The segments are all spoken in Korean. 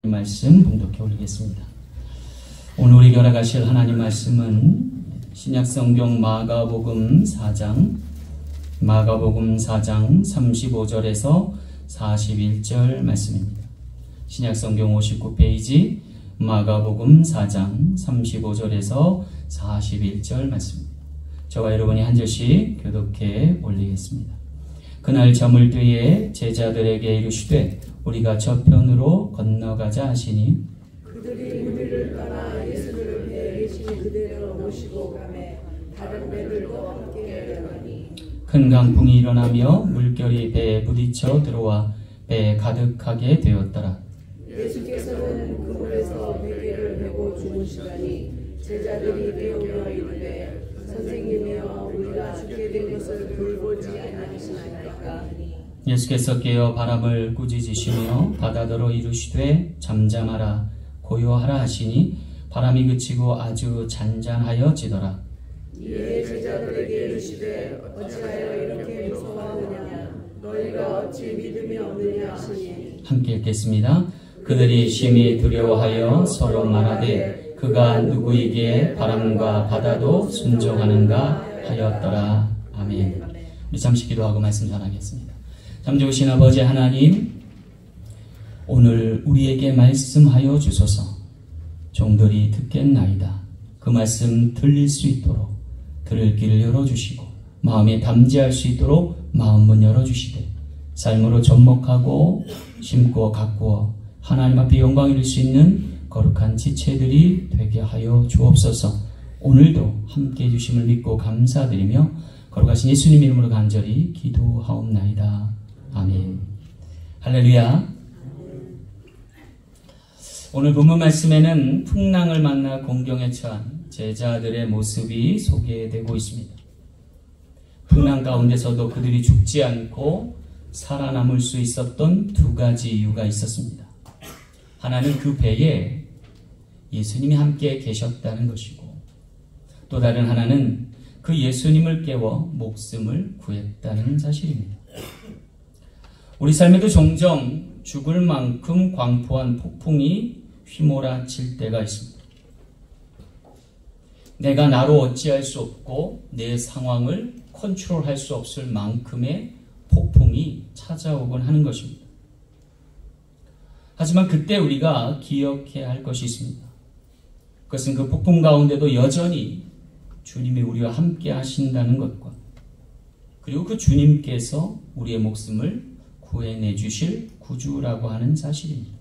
말씀 봉독해 올리겠습니다. 오늘 우리 결합하실 하나님 말씀은 신약성경 마가복음 4장 35절에서 41절 말씀입니다. 신약성경 59페이지 마가복음 4장 35절에서 41절 말씀입니다. 저와 여러분이 한 절씩 교독해 올리겠습니다. 그날 저물 때에 제자들에게 이르시되 우리가 저편으로 건너가자 하시니 그들이 무리를 따라 예수를 배에 계시니 그대로 모시고 가매 다른 배들도 함께 가니 큰 강풍이 일어나며 물결이 배에 부딪혀 들어와 배에 가득하게 되었더라. 예수께서는 그물에서 베개를 메고 주무시더니 제자들이 배우며 이르되 선생님이여 우리가 죽게 된 것을 돌보지 아니하시나이까 하니 예수께서 깨어 바람을 꾸짖으시며 바다더러 이르시되 잠잠하라 고요하라 하시니 바람이 그치고 아주 잔잔하여지더라. 이에 제자들에게 이르시되 어찌하여 이렇게 무서워하느냐 너희가 어찌 믿음이 없느냐 하시니 함께 읽겠습니다. 그들이 심히 두려워하여 서로 말하되 그가 누구이기에 바람과 바다도 순종하는가 하였더라. 아멘. 우리 잠시 기도하고 말씀 전하겠습니다. 참 좋으신 아버지 하나님, 오늘 우리에게 말씀하여 주소서. 종들이 듣겠나이다. 그 말씀 들릴 수 있도록 들을 길을 열어주시고 마음에 담지할 수 있도록 마음문 열어주시되 삶으로 접목하고 심고 가꾸어 하나님 앞에 영광 이룰 수 있는 거룩한 지체들이 되게 하여 주옵소서. 오늘도 함께해 주심을 믿고 감사드리며 거룩하신 예수님 이름으로 간절히 기도하옵나이다. 아멘. 할렐루야. 오늘 본문 말씀에는 풍랑을 만나 공경에 처한 제자들의 모습이 소개되고 있습니다. 풍랑 가운데서도 그들이 죽지 않고 살아남을 수 있었던 두 가지 이유가 있었습니다. 하나는 그 배에 예수님이 함께 계셨다는 것이고 또 다른 하나는 그 예수님을 깨워 목숨을 구했다는 사실입니다. 우리 삶에도 종종 죽을 만큼 광포한 폭풍이 휘몰아칠 때가 있습니다. 내가 나로 어찌할 수 없고 내 상황을 컨트롤할 수 없을 만큼의 폭풍이 찾아오곤 하는 것입니다. 하지만 그때 우리가 기억해야 할 것이 있습니다. 그것은 그 폭풍 가운데도 여전히 주님이 우리와 함께 하신다는 것과 그리고 그 주님께서 우리의 목숨을 구해내 주실 구주라고 하는 사실입니다.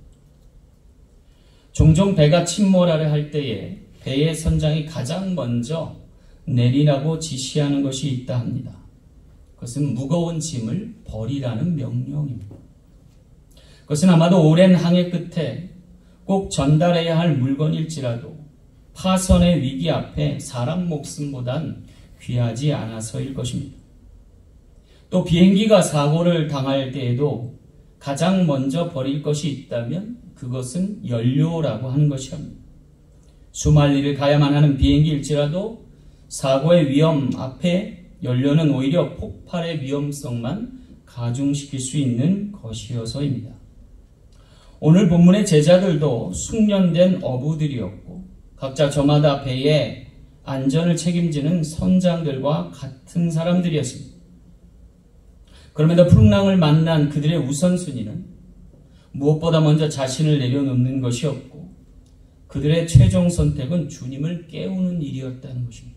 종종 배가 침몰하려 할 때에 배의 선장이 가장 먼저 내리라고 지시하는 것이 있다 합니다. 그것은 무거운 짐을 버리라는 명령입니다. 그것은 아마도 오랜 항해 끝에 꼭 전달해야 할 물건일지라도 파선의 위기 앞에 사람 목숨보단 귀하지 않아서일 것입니다. 또 비행기가 사고를 당할 때에도 가장 먼저 버릴 것이 있다면 그것은 연료라고 하는 것이랍니다. 수말리를 가야만 하는 비행기일지라도 사고의 위험 앞에 연료는 오히려 폭발의 위험성만 가중시킬 수 있는 것이어서입니다. 오늘 본문의 제자들도 숙련된 어부들이었고 각자 저마다 배의 안전을 책임지는 선장들과 같은 사람들이었습니다. 그럼에도 풍랑을 만난 그들의 우선순위는 무엇보다 먼저 자신을 내려놓는 것이었고 그들의 최종 선택은 주님을 깨우는 일이었다는 것입니다.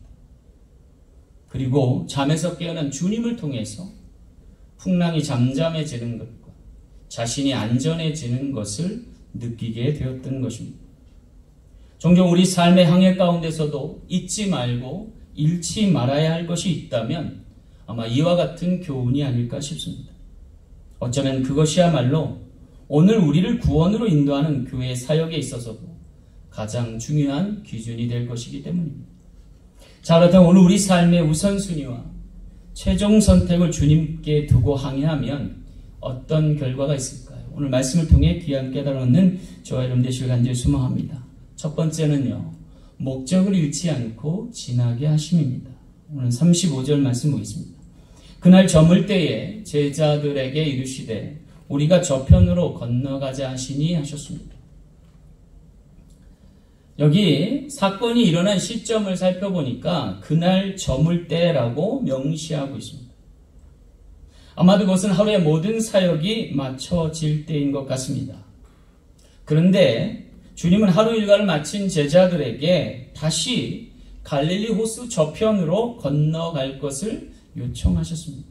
그리고 잠에서 깨어난 주님을 통해서 풍랑이 잠잠해지는 것과 자신이 안전해지는 것을 느끼게 되었던 것입니다. 종종 우리 삶의 항해 가운데서도 잊지 말고 잃지 말아야 할 것이 있다면 아마 이와 같은 교훈이 아닐까 싶습니다. 어쩌면 그것이야말로 오늘 우리를 구원으로 인도하는 교회의 사역에 있어서도 가장 중요한 기준이 될 것이기 때문입니다. 자, 그렇다면 오늘 우리 삶의 우선순위와 최종 선택을 주님께 두고 항해하면 어떤 결과가 있을까요? 오늘 말씀을 통해 귀한 깨달음 얻는 저와 여러분 되시길 간절히 소망합니다. 첫 번째는요, 목적을 잃지 않고 지나게 하심입니다. 오늘 35절 말씀 보겠습니다. 그날 저물 때에 제자들에게 이르시되 우리가 저편으로 건너가자 하시니 하셨습니다. 여기 사건이 일어난 시점을 살펴보니까 그날 저물 때라고 명시하고 있습니다. 아마도 그것은 하루의 모든 사역이 마쳐질 때인 것 같습니다. 그런데 주님은 하루 일과를 마친 제자들에게 다시 갈릴리 호수 저편으로 건너갈 것을 요청하셨습니다.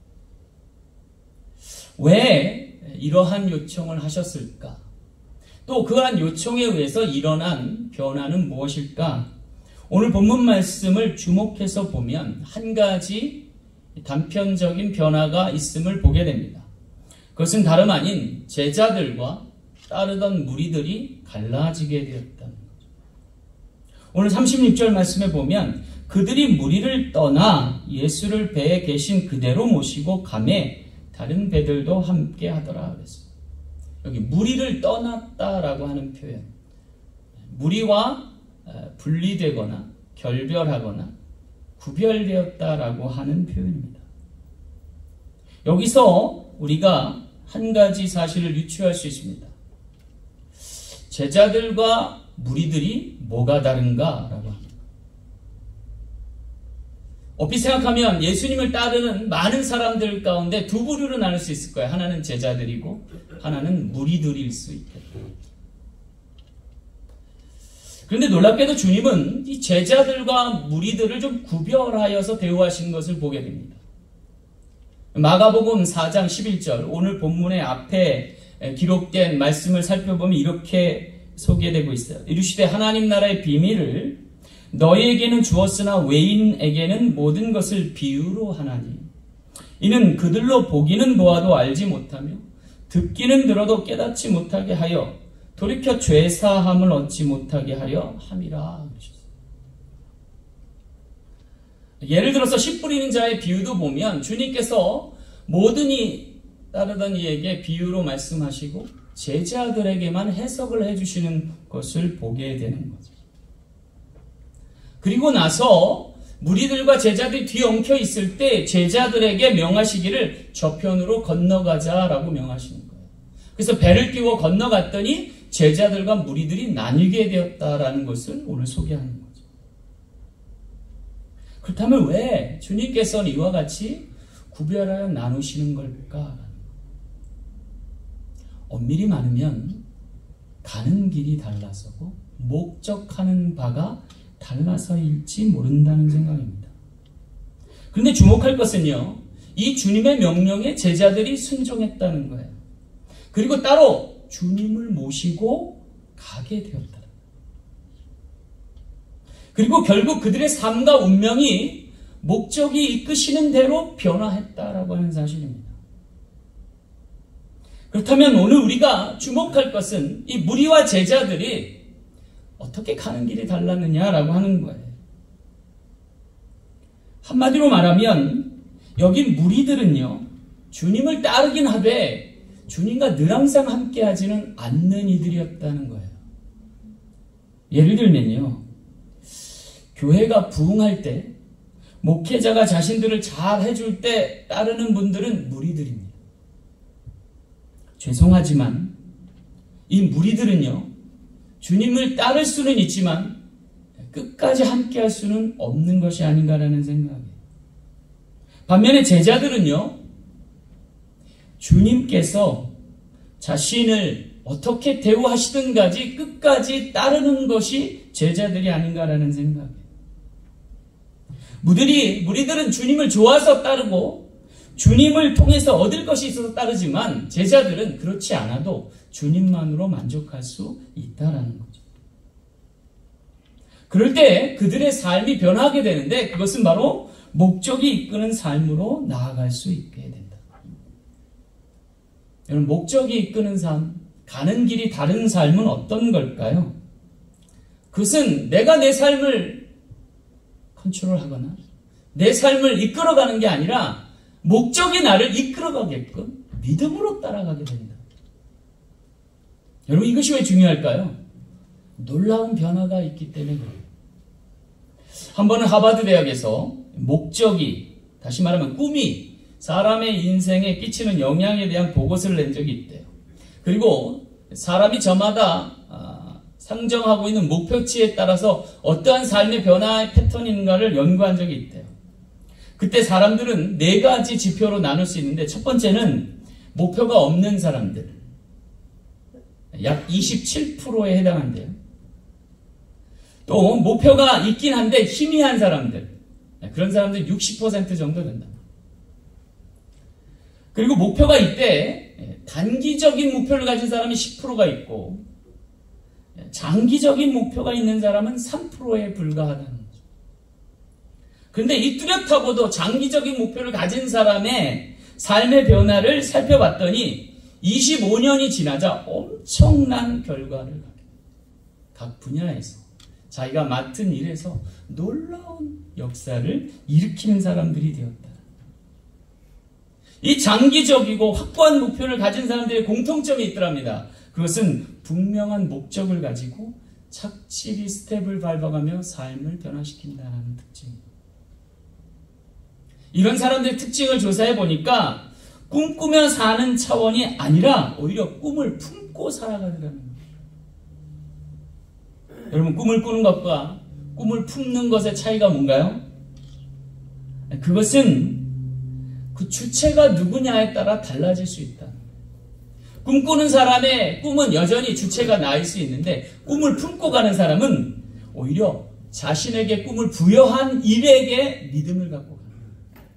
왜 이러한 요청을 하셨을까? 또 그러한 요청에 의해서 일어난 변화는 무엇일까? 오늘 본문 말씀을 주목해서 보면 한 가지 단편적인 변화가 있음을 보게 됩니다. 그것은 다름 아닌 제자들과 따르던 무리들이 갈라지게 되었다는 거죠. 오늘 36절 말씀에 보면 그들이 무리를 떠나 예수를 배에 계신 그대로 모시고 가매 다른 배들도 함께 하더라 그랬어요. 여기 무리를 떠났다라고 하는 표현, 무리와 분리되거나 결별하거나 구별되었다라고 하는 표현입니다. 여기서 우리가 한 가지 사실을 유추할 수 있습니다. 제자들과 무리들이 뭐가 다른가라고 합니다. 어피 생각하면 예수님을 따르는 많은 사람들 가운데 두 부류로 나눌 수 있을 거예요. 하나는 제자들이고 하나는 무리들일 수 있겠다. 그런데 놀랍게도 주님은 이 제자들과 무리들을 좀 구별하여서 대우하신 것을 보게 됩니다. 마가복음 4장 11절 오늘 본문의 앞에 기록된 말씀을 살펴보면 이렇게 소개되고 있어요. 이르시되 하나님 나라의 비밀을 너희에게는 주었으나 외인에게는 모든 것을 비유로 하나니 이는 그들로 보기는 보아도 알지 못하며 듣기는 들어도 깨닫지 못하게 하여 돌이켜 죄사함을 얻지 못하게 하려 함이라. 예를 들어서 씨 뿌리는 자의 비유도 보면 주님께서 모든 이 따르던 이에게 비유로 말씀하시고 제자들에게만 해석을 해주시는 것을 보게 되는 거죠. 그리고 나서 무리들과 제자들이 뒤엉켜 있을 때 제자들에게 명하시기를 저편으로 건너가자라고 명하시는 거예요. 그래서 배를 띄워 건너갔더니 제자들과 무리들이 나뉘게 되었다라는 것을 오늘 소개하는 거죠. 그렇다면 왜 주님께서는 이와 같이 구별하여 나누시는 걸까? 엄밀히 말하면 가는 길이 달라서고 목적하는 바가 달라서일지 모른다는 생각입니다. 그런데 주목할 것은요, 이 주님의 명령에 제자들이 순종했다는 거예요. 그리고 따로 주님을 모시고 가게 되었다. 그리고 결국 그들의 삶과 운명이 목적이 이끄시는 대로 변화했다라고 하는 사실입니다. 그렇다면 오늘 우리가 주목할 것은 이 무리와 제자들이 어떻게 가는 길이 달랐느냐라고 하는 거예요. 한마디로 말하면 여기 무리들은요, 주님을 따르긴 하되 주님과 늘 항상 함께하지는 않는 이들이었다는 거예요. 예를 들면요, 교회가 부흥할 때 목회자가 자신들을 잘 해줄 때 따르는 분들은 무리들입니다. 죄송하지만 이 무리들은요, 주님을 따를 수는 있지만 끝까지 함께할 수는 없는 것이 아닌가라는 생각이에요. 반면에 제자들은요, 주님께서 자신을 어떻게 대우하시든가지 끝까지 따르는 것이 제자들이 아닌가라는 생각이에요. 무리들은 주님을 좋아서 따르고 주님을 통해서 얻을 것이 있어서 따르지만 제자들은 그렇지 않아도 주님만으로 만족할 수 있다라는 거죠. 그럴 때 그들의 삶이 변하게 되는데 그것은 바로 목적이 이끄는 삶으로 나아갈 수 있게 된다. 여러분, 목적이 이끄는 삶, 가는 길이 다른 삶은 어떤 걸까요? 그것은 내가 내 삶을 컨트롤하거나 내 삶을 이끌어가는 게 아니라 목적이 나를 이끌어가게끔 믿음으로 따라가게 된다. 여러분, 이것이 왜 중요할까요? 놀라운 변화가 있기 때문에 그래요. 한 번은 하버드 대학에서 목적이, 다시 말하면 꿈이 사람의 인생에 끼치는 영향에 대한 보고서를 낸 적이 있대요. 그리고 사람이 저마다 상정하고 있는 목표치에 따라서 어떠한 삶의 변화의 패턴인가를 연구한 적이 있대요. 그때 사람들은 4가지 지표로 나눌 수 있는데, 첫 번째는 목표가 없는 사람들, 약 27%에 해당한대요. 또 목표가 있긴 한데 희미한 사람들, 그런 사람들 60% 정도 된다. 그리고 목표가 있대 단기적인 목표를 가진 사람이 10%가 있고, 장기적인 목표가 있는 사람은 3%에 불과하다는 거죠. 그런데 이 뚜렷하고도 장기적인 목표를 가진 사람의 삶의 변화를 살펴봤더니 25년이 지나자 엄청난 결과를 각 분야에서 자기가 맡은 일에서 놀라운 역사를 일으키는 사람들이 되었다. 이 장기적이고 확고한 목표를 가진 사람들의 공통점이 있더랍니다. 그것은 분명한 목적을 가지고 착실히 스텝을 밟아가며 삶을 변화시킨다는 특징입니다. 이런 사람들의 특징을 조사해 보니까 꿈꾸며 사는 차원이 아니라 오히려 꿈을 품고 살아가더라는 거예요. 여러분, 꿈을 꾸는 것과 꿈을 품는 것의 차이가 뭔가요? 그것은 그 주체가 누구냐에 따라 달라질 수 있다. 꿈꾸는 사람의 꿈은 여전히 주체가 나일 수 있는데, 꿈을 품고 가는 사람은 오히려 자신에게 꿈을 부여한 일에게 믿음을 갖고 가는 거예요.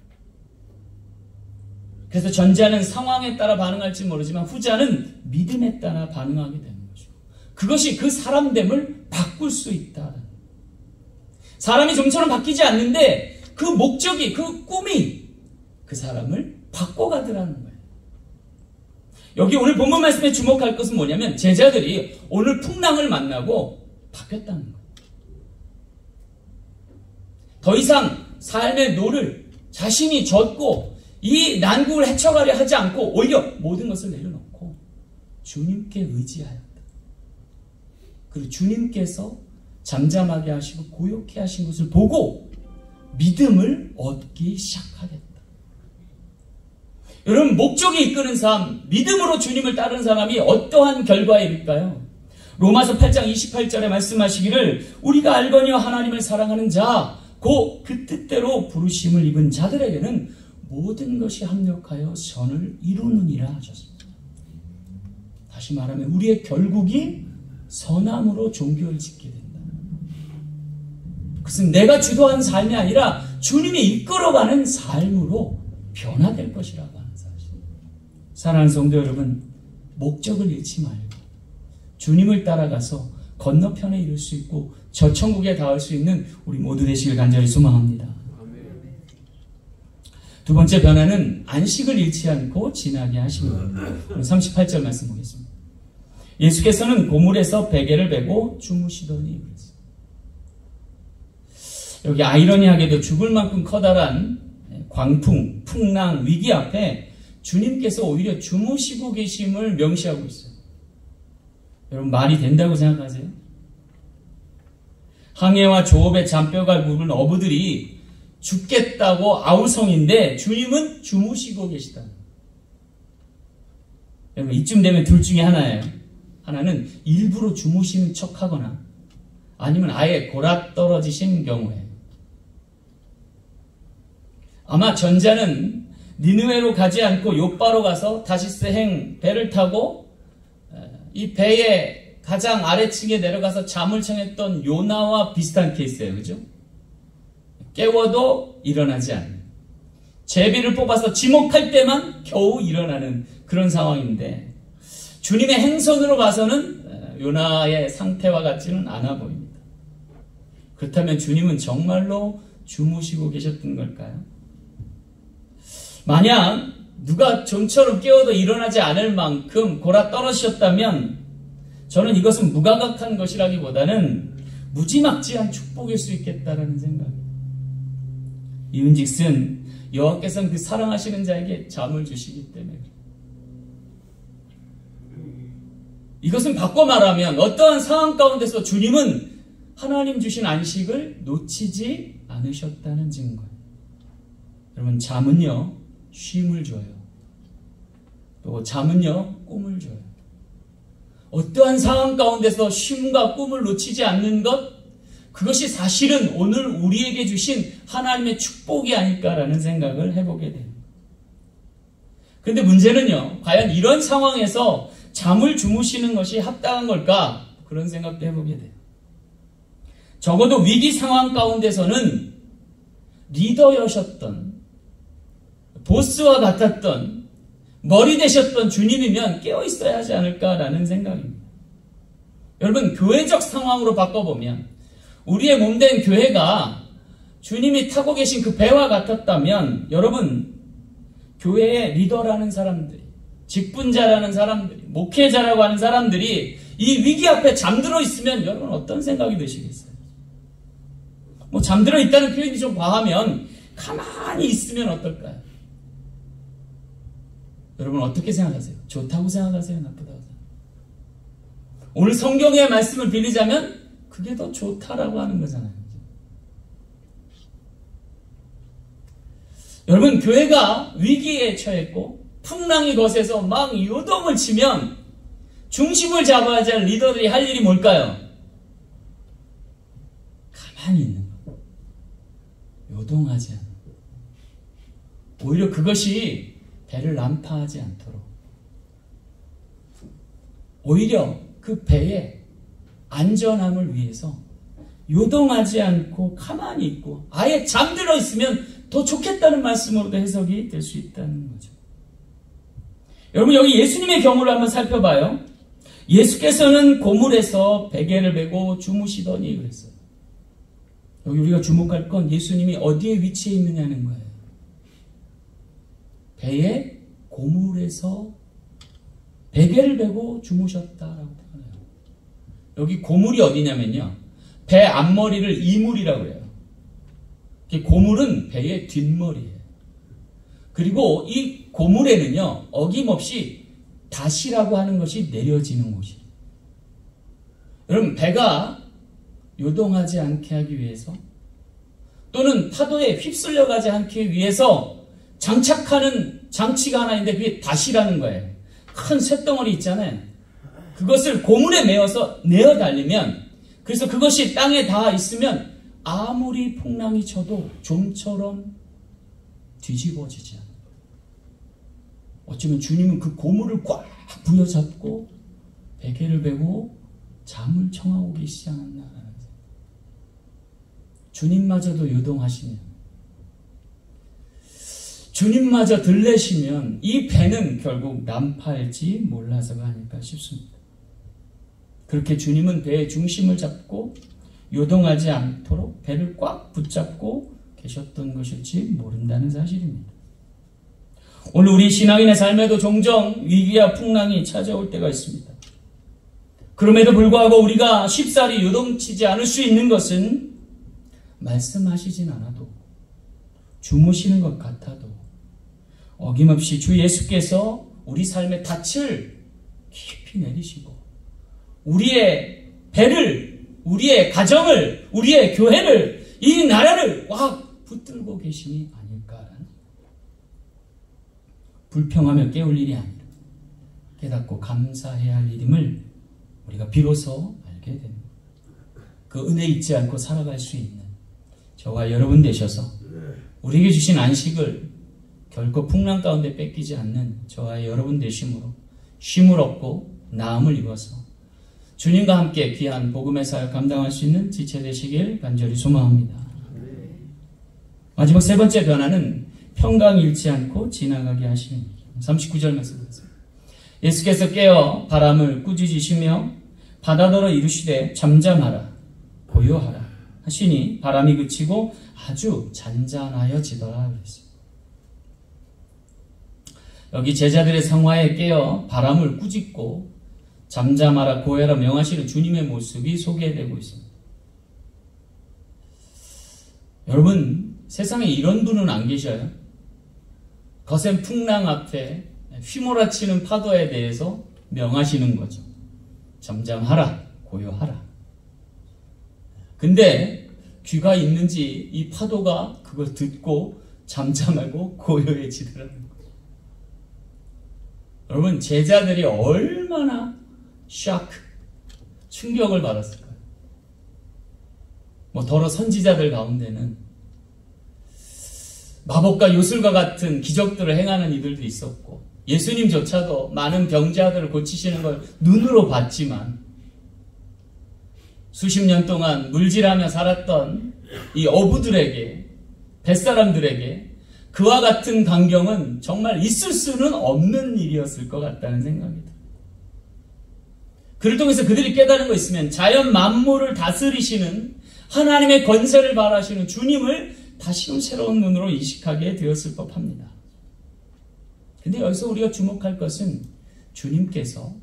그래서 전자는 상황에 따라 반응할지 모르지만 후자는 믿음에 따라 반응하게 되는 거죠. 그것이 그 사람됨을 바꿀 수 있다. 사람이 좀처럼 바뀌지 않는데 그 목적이, 그 꿈이 그 사람을 바꿔가더라는 거예요. 여기 오늘 본문 말씀에 주목할 것은 뭐냐면, 제자들이 오늘 풍랑을 만나고 바뀌었다는 거예요. 더 이상 삶의 노를 자신이 졌고 이 난국을 헤쳐가려 하지 않고 오히려 모든 것을 내려놓고 주님께 의지하였다. 그리고 주님께서 잠잠하게 하시고 고요케 하신 것을 보고 믿음을 얻기 시작하겠다. 여러분, 목적이 이끄는 삶, 믿음으로 주님을 따르는 사람이 어떠한 결과에 이를까요? 로마서 8장 28절에 말씀하시기를, 우리가 알거니와 하나님을 사랑하는 자, 곧 그 뜻대로 부르심을 입은 자들에게는 모든 것이 합력하여 선을 이루느니라 하셨습니다. 다시 말하면 우리의 결국이 선함으로 종교를 짓게 된다. 그것은 내가 주도한 삶이 아니라 주님이 이끌어가는 삶으로 변화될 것이라고 하는 사실. 사랑하는 성도 여러분, 목적을 잃지 말고 주님을 따라가서 건너편에 이룰 수 있고 저 천국에 닿을 수 있는 우리 모두 되시길 간절히 소망합니다. 두 번째 변화는 안식을 잃지 않고 지나게 하십니다. 38절 말씀 보겠습니다. 예수께서는 고물에서 베개를 베고 주무시더니 그랬어요. 여기 아이러니하게도 죽을 만큼 커다란 광풍, 풍랑, 위기 앞에 주님께서 오히려 주무시고 계심을 명시하고 있어요. 여러분, 말이 된다고 생각하세요? 항해와 조업의 잔뼈가 굵은 어부들이 죽겠다고 아우성인데 주님은 주무시고 계시다. 여러분, 이쯤 되면 둘 중에 하나예요. 하나는 일부러 주무시는 척하거나 아니면 아예 골아 떨어지신 경우에. 아마 전자는 니느웨로 가지 않고 요바로 가서 다시스행 배를 타고 이 배의 가장 아래층에 내려가서 잠을 청했던 요나와 비슷한 케이스예요. 그죠? 깨워도 일어나지 않는, 제비를 뽑아서 지목할 때만 겨우 일어나는 그런 상황인데, 주님의 행선으로 봐서는 요나의 상태와 같지는 않아 보입니다. 그렇다면 주님은 정말로 주무시고 계셨던 걸까요? 만약 누가 좀처럼 깨워도 일어나지 않을 만큼 골아 떨어지셨다면 저는 이것은 무감각한 것이라기보다는 무지막지한 축복일 수 있겠다라는 생각입니다. 이은즉슨 여호와께서는 그 사랑하시는 자에게 잠을 주시기 때문에. 이것은 바꿔 말하면 어떠한 상황 가운데서 주님은 하나님 주신 안식을 놓치지 않으셨다는 증거예요. 여러분, 잠은요 쉼을 줘요. 또 잠은요 꿈을 줘요. 어떠한 상황 가운데서 쉼과 꿈을 놓치지 않는 것, 그것이 사실은 오늘 우리에게 주신 하나님의 축복이 아닐까라는 생각을 해보게 됩니다. 그런데 문제는요, 과연 이런 상황에서 잠을 주무시는 것이 합당한 걸까? 그런 생각도 해보게 돼요. 적어도 위기 상황 가운데서는 리더여셨던, 보스와 같았던, 머리 되셨던 주님이면 깨어 있어야 하지 않을까라는 생각입니다. 여러분, 교회적 상황으로 바꿔보면 우리의 몸된 교회가 주님이 타고 계신 그 배와 같았다면, 여러분, 교회의 리더라는 사람들이, 직분자라는 사람들이, 목회자라고 하는 사람들이 이 위기 앞에 잠들어 있으면 여러분 어떤 생각이 드시겠어요? 뭐 잠들어 있다는 표현이 좀 과하면 가만히 있으면 어떨까요? 여러분 어떻게 생각하세요? 좋다고 생각하세요? 나쁘다고 생각하세요? 오늘 성경의 말씀을 빌리자면 그게 더 좋다라고 하는 거잖아요. 여러분, 교회가 위기에 처했고 풍랑이 거세서 막 요동을 치면 중심을 잡아야 할 리더들이 할 일이 뭘까요? 가만히 있는 거. 요동하지 않는 거. 오히려 그것이 배를 난파하지 않도록, 오히려 그 배의 안전함을 위해서 요동하지 않고 가만히 있고 아예 잠들어 있으면 더 좋겠다는 말씀으로도 해석이 될 수 있다는 거죠. 여러분, 여기 예수님의 경우를 한번 살펴봐요. 예수께서는 고물에서 베개를 메고 주무시더니 그랬어요. 여기 우리가 주목할 건 예수님이 어디에 위치해 있느냐는 거예요. 배에 고물에서 베개를 메고 주무셨다라고 표현해요. 여기 고물이 어디냐면요, 배 앞머리를 이물이라고 해요. 고물은 배의 뒷머리예요. 그리고 이 고물에는요, 어김없이 닷이라고 하는 것이 내려지는 곳이에요. 여러분, 배가 요동하지 않게 하기 위해서, 또는 파도에 휩쓸려가지 않기 위해서 장착하는 장치가 하나 있는데 그게 닷이라는 거예요. 큰 쇳덩어리 있잖아요. 그것을 고물에 메어서 내어 달리면, 그래서 그것이 땅에 닿아 있으면 아무리 풍랑이 쳐도 좀처럼 뒤집어지지 않아요. 어쩌면 주님은 그 고물을 꽉 부여잡고 베개를 베고 잠을 청하고 계시지 않았나. 주님마저도 요동하시면, 주님마저 들레시면 이 배는 결국 난파할지 몰라서가 아닐까 싶습니다. 그렇게 주님은 배의 중심을 잡고 요동하지 않도록 배를 꽉 붙잡고 계셨던 것일지 모른다는 사실입니다. 오늘 우리 신앙인의 삶에도 종종 위기와 풍랑이 찾아올 때가 있습니다. 그럼에도 불구하고 우리가 쉽사리 요동치지 않을 수 있는 것은 말씀하시진 않아도, 주무시는 것 같아도 어김없이 주 예수께서 우리 삶의 닻을 깊이 내리시고 우리의 배를, 우리의 가정을, 우리의 교회를, 이 나라를 꽉 붙들고 계심이 아닐까라는, 불평하며 깨울 일이 아니라 깨닫고 감사해야 할 일임을 우리가 비로소 알게 됩니다. 그 은혜 잊지 않고 살아갈 수 있는 저와 여러분 되셔서 우리에게 주신 안식을 결코 풍랑 가운데 뺏기지 않는 저와 여러분 되심으로 쉼을 얻고 나음을 입어서 주님과 함께 귀한 복음의 사역 감당할 수 있는 지체 되시길 간절히 소망합니다. 마지막 세 번째 변화는 평강 잃지 않고 지나가게 하시는 39절 말씀 보겠습니다. 예수께서 깨어 바람을 꾸짖으시며 바다더러 이르시되 잠잠하라 고요하라 하시니 바람이 그치고 아주 잔잔하여지더라 그랬어요. 여기 제자들의 상황에 깨어 바람을 꾸짖고 잠잠하라 고요하라 명하시는 주님의 모습이 소개되고 있습니다. 여러분, 세상에 이런 분은 안 계셔요? 거센 풍랑 앞에 휘몰아치는 파도에 대해서 명하시는 거죠. 잠잠하라, 고요하라. 근데 귀가 있는지 이 파도가 그걸 듣고 잠잠하고 고요해지더라는 거예요. 여러분, 제자들이 얼마나 충격을 받았을 거예요. 더러 선지자들 가운데는 마법과 요술과 같은 기적들을 행하는 이들도 있었고, 예수님조차도 많은 병자들을 고치시는 걸 눈으로 봤지만, 수십 년 동안 물질하며 살았던 이 어부들에게, 뱃사람들에게 그와 같은 광경은 정말 있을 수는 없는 일이었을 것 같다는 생각이 들어요. 그를 통해서 그들이 깨달은 거 있으면 자연 만물을 다스리시는 하나님의 권세를 발하시는 주님을 다시금 새로운 눈으로 인식하게 되었을 법합니다. 근데 여기서 우리가 주목할 것은 주님께서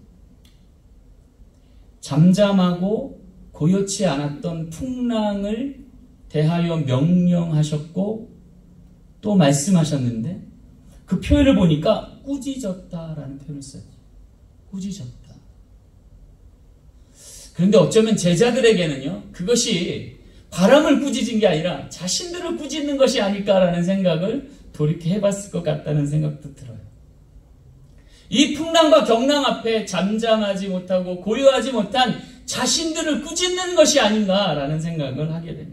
잠잠하고 고요치 않았던 풍랑을 대하여 명령하셨고 또 말씀하셨는데, 그 표현을 보니까 꾸짖었다라는 표현을 써요. 꾸짖었다. 그런데 어쩌면 제자들에게는요, 그것이 바람을 꾸짖은 게 아니라 자신들을 꾸짖는 것이 아닐까라는 생각을 돌이켜 해봤을 것 같다는 생각도 들어요. 이 풍랑과 경랑 앞에 잠잠하지 못하고 고요하지 못한 자신들을 꾸짖는 것이 아닌가라는 생각을 하게 됩니다.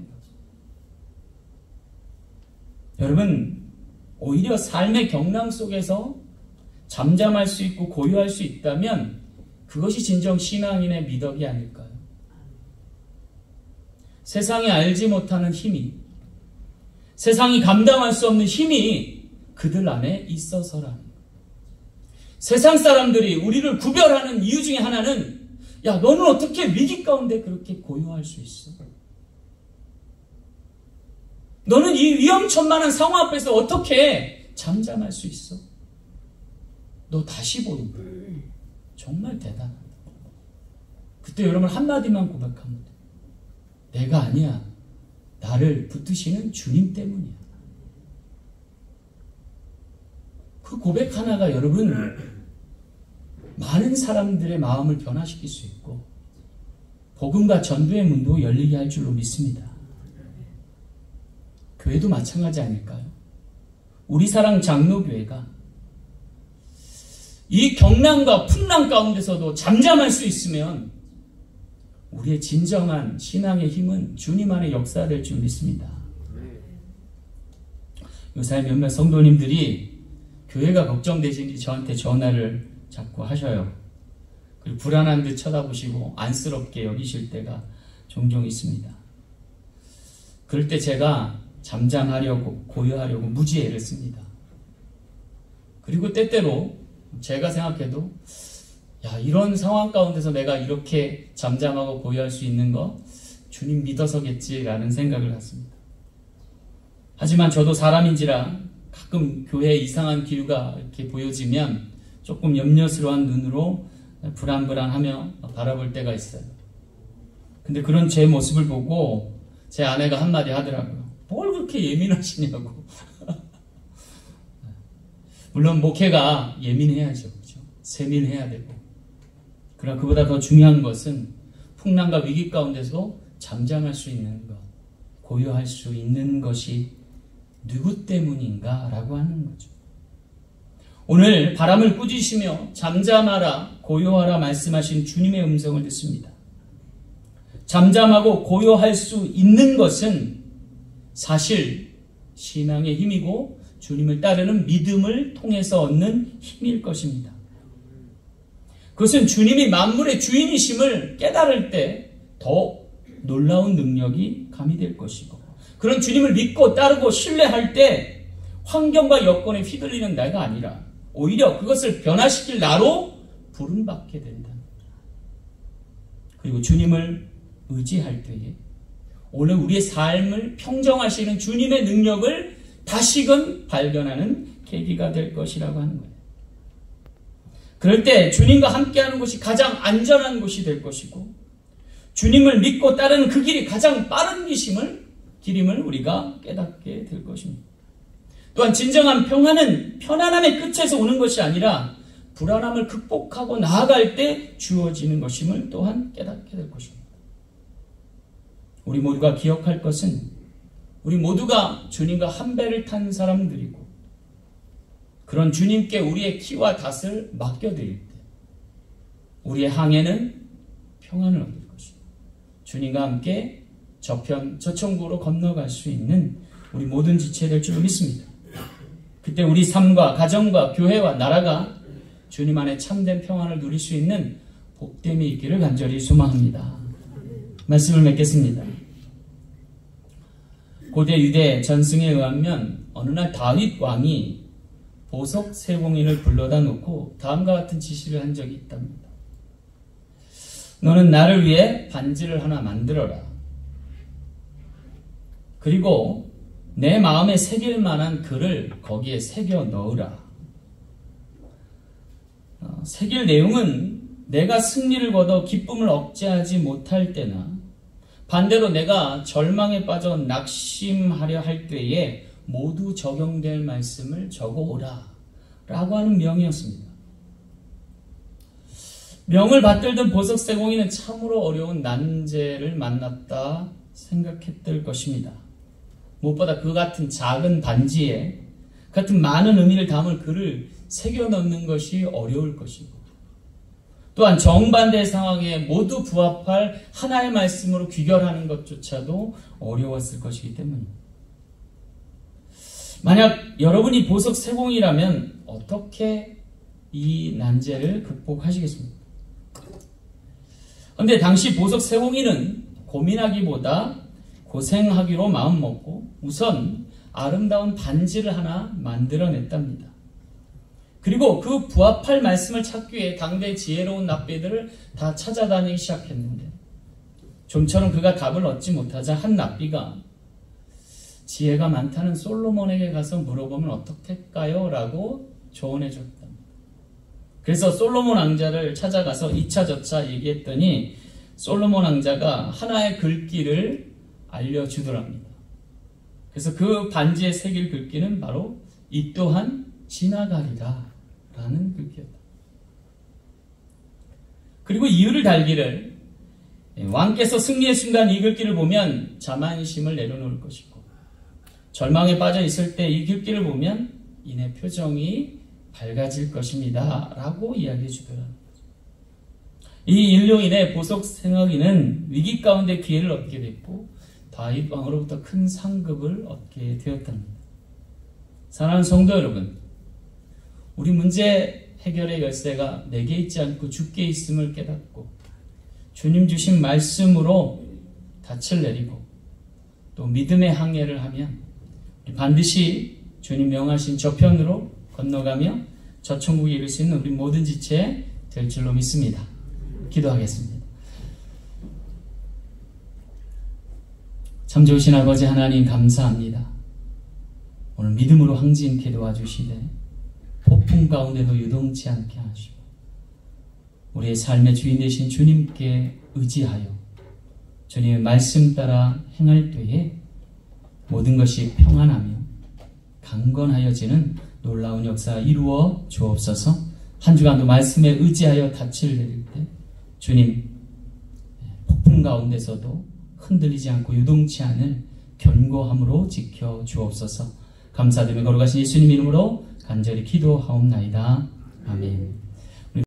여러분, 오히려 삶의 경랑 속에서 잠잠할 수 있고 고요할 수 있다면 그것이 진정 신앙인의 미덕이 아닐까요? 세상이 알지 못하는 힘이, 세상이 감당할 수 없는 힘이 그들 안에 있어서라는 거예요. 세상 사람들이 우리를 구별하는 이유 중에 하나는, 야, 너는 어떻게 위기 가운데 그렇게 고요할 수 있어? 너는 이 위험천만한 상황 앞에서 어떻게 잠잠할 수 있어? 너 다시 보인다. 정말 대단하다. 그때 여러분 한마디만 고백하면 돼. 내가 아니야. 나를 붙드시는 주님 때문이야. 그 고백 하나가 여러분 많은 사람들의 마음을 변화시킬 수 있고 복음과 전도의 문도 열리게 할 줄로 믿습니다. 교회도 마찬가지 아닐까요? 우리 사랑 장로교회가 이 경랑과 풍랑 가운데서도 잠잠할 수 있으면 우리의 진정한 신앙의 힘은 주님 안에 역사될 줄 믿습니다. 요새 몇몇 성도님들이 교회가 걱정되시니 저한테 전화를 자꾸 하셔요. 그리고 불안한 듯 쳐다보시고 안쓰럽게 여기실 때가 종종 있습니다. 그럴 때 제가 잠잠하려고 고요하려고 무지 애를 씁니다. 그리고 때때로 제가 생각해도 야, 이런 상황 가운데서 내가 이렇게 잠잠하고 고요할 수 있는 거 주님 믿어서겠지라는 생각을 갖습니다. 하지만 저도 사람인지라 가끔 교회에 이상한 기류가 이렇게 보여지면 조금 염려스러운 눈으로 불안불안하며 바라볼 때가 있어요. 근데 그런 제 모습을 보고 제 아내가 한마디 하더라고요. 뭘 그렇게 예민하시냐고. 물론 목회가 예민해야죠. 그렇죠? 세민해야 되고. 그러나 그보다 더 중요한 것은 풍랑과 위기 가운데서 잠잠할 수 있는 것, 고요할 수 있는 것이 누구 때문인가 라고 하는 거죠. 오늘 바람을 꾸짖으며 잠잠하라, 고요하라 말씀하신 주님의 음성을 듣습니다. 잠잠하고 고요할 수 있는 것은 사실 신앙의 힘이고 주님을 따르는 믿음을 통해서 얻는 힘일 것입니다. 그것은 주님이 만물의 주인이심을 깨달을 때 더 놀라운 능력이 가미될 것이고, 그런 주님을 믿고 따르고 신뢰할 때 환경과 여건에 휘둘리는 내가 아니라 오히려 그것을 변화시킬 나로 부름받게 된다. 그리고 주님을 의지할 때에 오늘 우리의 삶을 평정하시는 주님의 능력을 다시금 발견하는 계기가 될 것이라고 하는 거예요. 그럴 때 주님과 함께하는 곳이 가장 안전한 곳이 될 것이고, 주님을 믿고 따르는 그 길이 가장 빠른 길임을 우리가 깨닫게 될 것입니다. 또한 진정한 평안은 편안함의 끝에서 오는 것이 아니라 불안함을 극복하고 나아갈 때 주어지는 것임을 또한 깨닫게 될 것입니다. 우리 모두가 기억할 것은 우리 모두가 주님과 한 배를 탄 사람들이고, 그런 주님께 우리의 키와 닷을 맡겨드릴 때 우리의 항해는 평안을 얻을 것입니다. 주님과 함께 저편 저천국으로 건너갈 수 있는 우리 모든 지체 될 줄 믿습니다. 그때 우리 삶과 가정과 교회와 나라가 주님 안에 참된 평안을 누릴 수 있는 복됨이 있기를 간절히 소망합니다. 말씀을 맺겠습니다. 고대 유대 전승에 의하면 어느 날 다윗 왕이 보석 세공인을 불러다 놓고 다음과 같은 지시를 한 적이 있답니다. 너는 나를 위해 반지를 하나 만들어라. 그리고 내 마음에 새길 만한 글을 거기에 새겨 넣으라. 새길 내용은 내가 승리를 거둬 기쁨을 억제하지 못할 때나 반대로 내가 절망에 빠져 낙심하려 할 때에 모두 적용될 말씀을 적어오라 라고 하는 명이었습니다. 명을 받들던 보석 세공인은 참으로 어려운 난제를 만났다 생각했을 것입니다. 무엇보다 그 같은 작은 반지에 같은 많은 의미를 담을 글을 새겨 넣는 것이 어려울 것이고 또한 정반대의 상황에 모두 부합할 하나의 말씀으로 귀결하는 것조차도 어려웠을 것이기 때문입니다. 만약 여러분이 보석 세공이라면 어떻게 이 난제를 극복하시겠습니까? 그런데 당시 보석 세공이는 고민하기보다 고생하기로 마음먹고 우선 아름다운 반지를 하나 만들어냈답니다. 그리고 그 부합할 말씀을 찾기 위해 당대 지혜로운 납비들을 다 찾아다니기 시작했는데 좀처럼 그가 답을 얻지 못하자 한 납비가 지혜가 많다는 솔로몬에게 가서 물어보면 어떻겠까요? 라고 조언해 줬답니다. 그래서 솔로몬 왕자를 찾아가서 2차 저차 얘기했더니 솔로몬 왕자가 하나의 글귀를 알려주더랍니다. 그래서 그 반지에 새길 글귀는 바로 이 또한 지나가리라 라는 글귀였다. 그리고 이유를 달기를 왕께서 승리의 순간 이 글귀를 보면 자만심을 내려놓을 것이고 절망에 빠져 있을 때 이 글귀를 보면 이내 표정이 밝아질 것입니다 라고 이야기해 주더랍니다. 이 일로 인해 보석 세공인은 위기 가운데 기회를 얻게 됐고 다윗 왕으로부터 큰 상급을 얻게 되었답니다. 사랑하는 성도 여러분, 우리 문제 해결의 열쇠가 내게 있지 않고 주께 있음을 깨닫고 주님 주신 말씀으로 닻을 내리고 또 믿음의 항해를 하면 반드시 주님 명하신 저편으로 건너가며 저천국에 이를 수 있는 우리 모든 지체 될 줄로 믿습니다. 기도하겠습니다. 참 좋으신 아버지 하나님 감사합니다. 오늘 믿음으로 항진케 도와주시되 폭풍 가운데도 유동치 않게 하시고 우리의 삶의 주인 되신 주님께 의지하여 주님의 말씀 따라 행할 때에 모든 것이 평안하며 강건하여지는 놀라운 역사 이루어 주옵소서. 한 주간도 말씀에 의지하여 닻을 내릴 때 주님 폭풍 가운데서도 흔들리지 않고 유동치 않을 견고함으로 지켜 주옵소서. 감사드리며 걸어가신 예수님 이름으로 간절히 기도하옵나이다. 아멘.